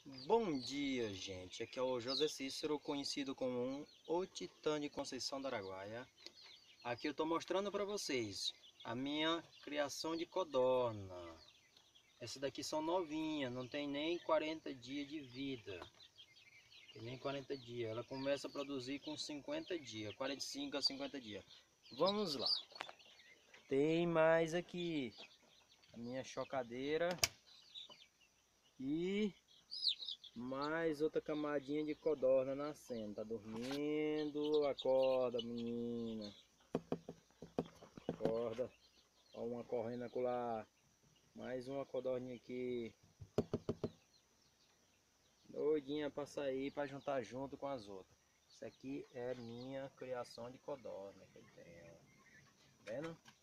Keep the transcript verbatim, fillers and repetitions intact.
Bom dia, gente. Aqui é o José Cícero, conhecido como o Titã de Conceição do Araguaia. Aqui eu estou mostrando para vocês a minha criação de codorna. Essa daqui são novinhas, não tem nem quarenta dias de vida. Tem nem quarenta dias. Ela começa a produzir com cinquenta dias, quarenta e cinco a cinquenta dias. Vamos lá. Tem mais aqui a minha chocadeira e mais outra camadinha de codorna nascendo. Tá dormindo? Acorda, menina. Acorda. Ó, uma correndo acolá. Mais uma codorninha aqui. Doidinha pra sair, pra juntar junto com as outras. Isso aqui é minha criação de codorna que eu tenho. Tá vendo?